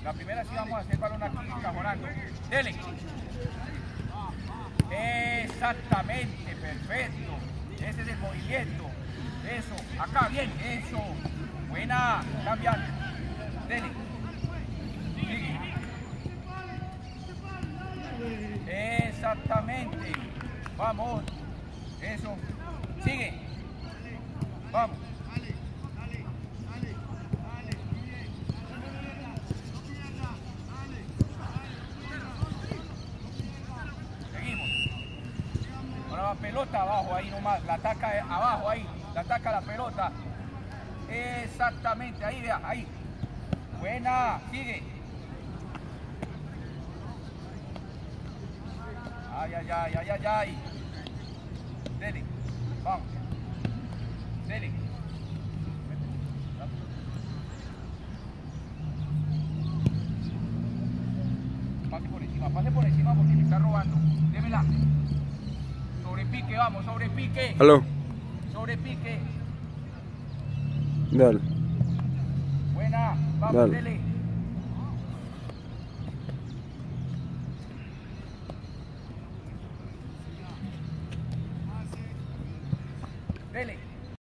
La primera sí vamos a hacer balón aquí, cajonando. Dele. Exactamente, perfecto. Ese es el movimiento. Eso, acá, bien, eso. Buena, cambiar. Dele. Sigue. Exactamente. Vamos. Eso. Sigue. Vamos. Seguimos. Ahora va pelota abajo ahí nomás. La ataca abajo ahí. La ataca la pelota. Exactamente. Ahí, vea. Ahí. Buena. Sigue. Ay, ay, ay, ay, ay, ay. Dele. Vamos. Dele. Pase por encima porque me está robando. Démela. Sobre pique, vamos, sobre pique. Aló. Sobre pique. Dale. Buena, vamos, Dale. dele. Dele.